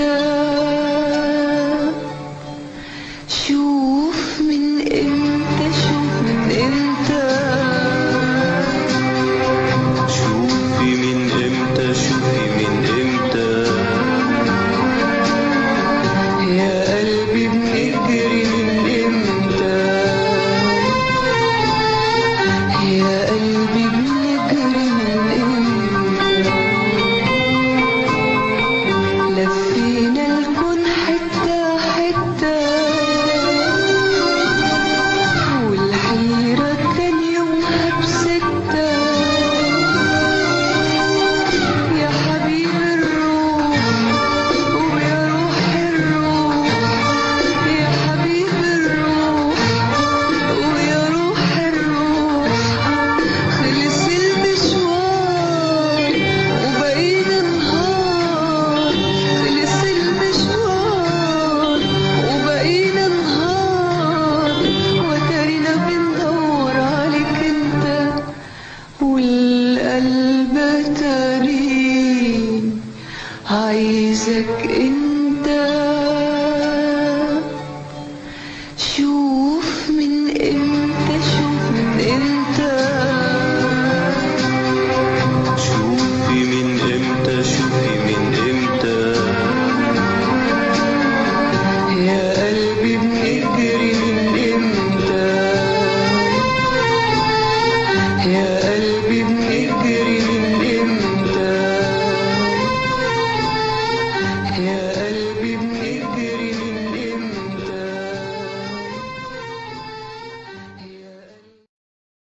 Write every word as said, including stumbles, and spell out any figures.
امتى، شوف من امتى، شوف من امتى، شوفي من امتى، شوفي من امتى، يا قلبي بنجري من امتى، يا قلبي بنجري من امتى، لفينا الكون حتة حتة، والحيرة كان يومها بستة، يا حبيب الروح ويا روح الروح، يا حبيب الروح ويا روح الروح، خلص المشوار وبقينا نهار، خلص المشوار وبقينا نهار، وتارينا بندور عليك انت، والقلب تارين عايزك انت.